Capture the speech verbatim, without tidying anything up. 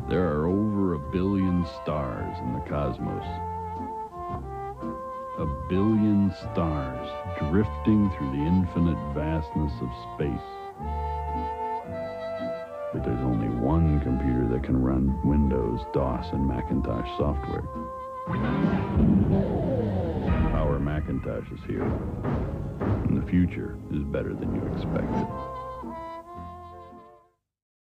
There are over a billion stars in the cosmos. A billion stars drifting through the infinite vastness of space. But there's only one computer that can run Windows, DOS, and Macintosh software. PowerMacintosh is here, and the future is better than you expected.